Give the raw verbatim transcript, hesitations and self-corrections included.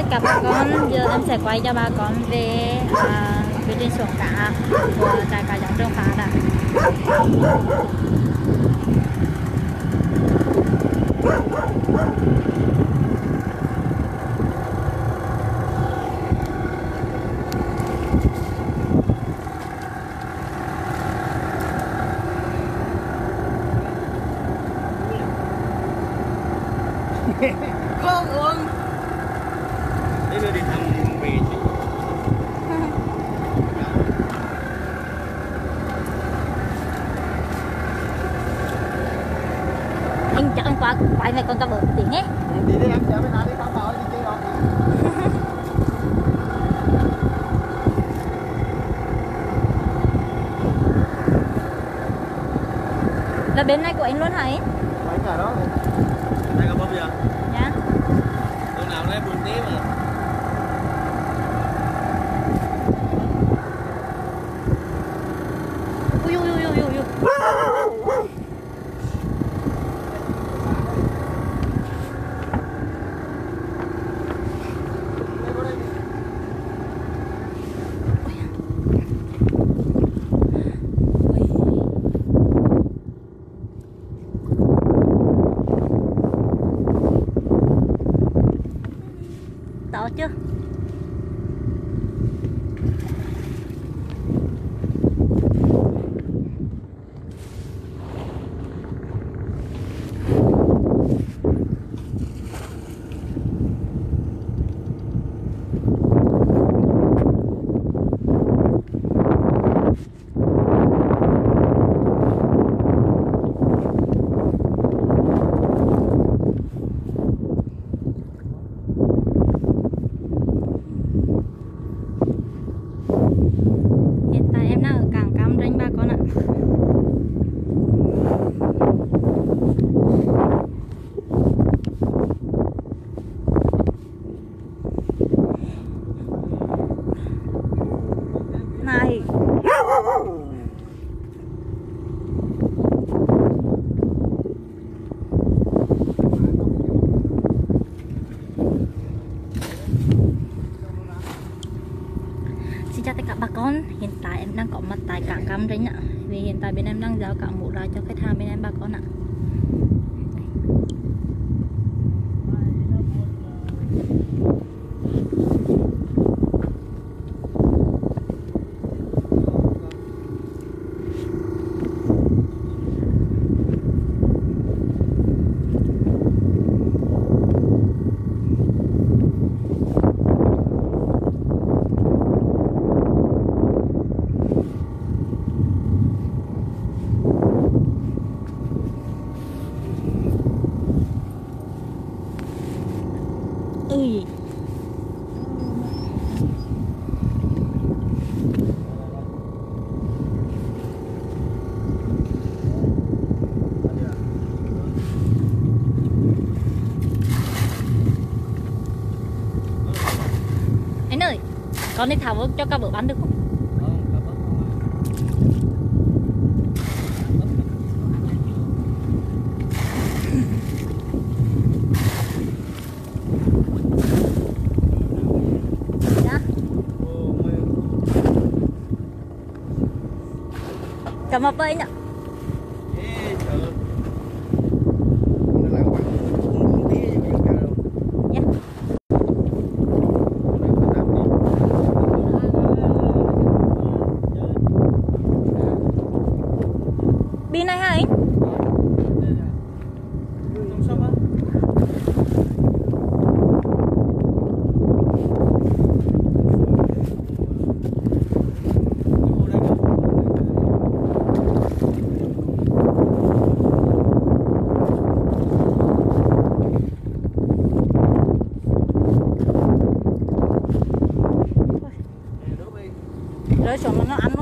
cả bà con, giờ em sẽ quay cho bà con về à, về trên xuồng cá của trại cá giống Trường Phát ạ. Không uống. Đây là đi thăm về chứ. Anh chắc anh qua quay này con có bớt tiếng ấy. Đi đi em chở bên nào đi thăm bảo đi chơi rồi. Là bên này của anh luôn hả anh? Anh ở đó. Đây có bao giờ? Dạ. Tôi nào lấy buồn tí mà. Ui ui ui ui ui. Đó chưa? Này. Xin chào tất cả bà con, hiện tại em đang có mặt tại cảng Cam Ranh ạ. Vì hiện tại bên em đang giao cả mũ ra cho khách hàng bên em bà con ạ. Ui. Anh ơi, con đi thảo cho cá bự bắn được không? Cảm ơn anh ạ. Pin này hả anh? Rơi xuống nó ăn